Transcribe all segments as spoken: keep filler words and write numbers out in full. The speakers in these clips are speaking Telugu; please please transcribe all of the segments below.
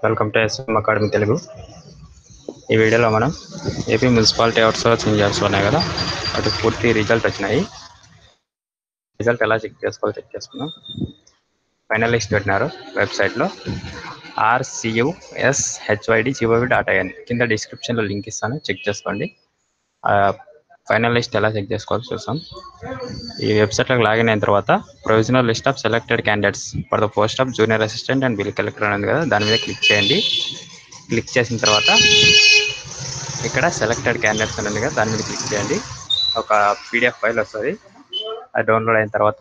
Welcome to SM academy Telugu. ఈ వీడియోలో మనం ఏపీ మున్సిపాలిటీ అవుట్సోర్సింగ్ జాబ్స్ ఉన్నాయి కదా, వాటి పూర్తి రిజల్ట్ వచ్చినాయి. రిజల్ట్ ఎలా చెక్ చేసుకోవాలో చెక్ చేసుకున్నాం. ఫైనల్ లిస్ట్ పెట్టినారు వెబ్సైట్లో RCUS HYD GOV dot IN. కింద డిస్క్రిప్షన్లో లింక్ ఇస్తాను, చెక్ చేసుకోండి. ఫైనల్ లిస్ట్ ఎలా చెక్ చేసుకోవాలో చూసాం. ఈ వెబ్సైట్లోకి లాగిన్ అయిన తర్వాత provisional list of selected candidates for the post of junior assistant and bill collector అనేది కదా, దాని మీద క్లిక్ చేయండి. క్లిక్ చేసిన తర్వాత ఇక్కడ సెలెక్టెడ్ క్యాండిడేట్స్ అనేది కదా, దాని మీద క్లిక్ చేయండి. ఒక పీడిఎఫ్ ఫైల్ వస్తుంది, అది డౌన్లోడ్ అయిన తర్వాత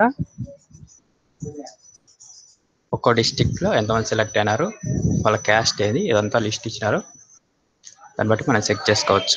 ఒక్కో డిస్టిక్లో ఎంతమంది సెలెక్ట్ అయినారు, వాళ్ళ క్యాస్ట్ ఏది, ఇదంతా లిస్ట్ ఇచ్చినారు. దాన్ని బట్టి మనం చెక్ చేసుకోవచ్చు.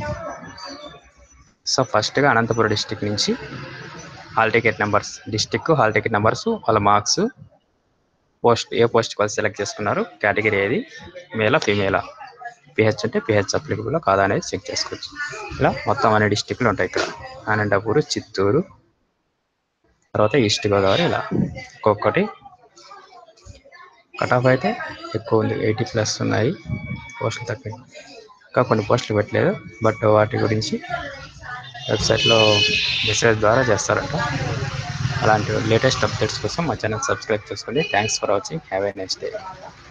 సో ఫస్ట్గా అనంతపురం డిస్టిక్ నుంచి hall ticket numbers, district hall ticket numbers, వాళ్ళ మార్క్స్, పోస్ట్ ఏ పోస్ట్ వాళ్ళు సెలెక్ట్ చేసుకున్నారు, కేటగిరీ ఏది, మేలా ఫీమేలా, పిహెచ్ అంటే పిహెచ్ అప్లికబుల్ కాదా అనేది చెక్ చేసుకోవచ్చు. ఇలా మొత్తం అన్ని డిస్టిక్లు ఉంటాయి. ఇక్కడ అనంతపురం, చిత్తూరు, తర్వాత ఈస్ట్ గోదావరి, ఇలా ఒక్కొక్కటి. కట్ ఆఫ్ అయితే ఎక్కువ ఉంది, ఎయిటీ ప్లస్ ఉన్నాయి. పోస్టులు తక్కువ, ఇంకా కొన్ని పోస్టులు పెట్టలేదు, బట్ వాటి గురించి వెబ్సైట్లో మెసేజ్ ద్వారా చేస్తారంట. అలాంటి లేటెస్ట్ అప్డేట్స్ కోసం మా ఛానల్ సబ్స్క్రైబ్ చేసుకోండి. Thanks for watching. Have a nice day.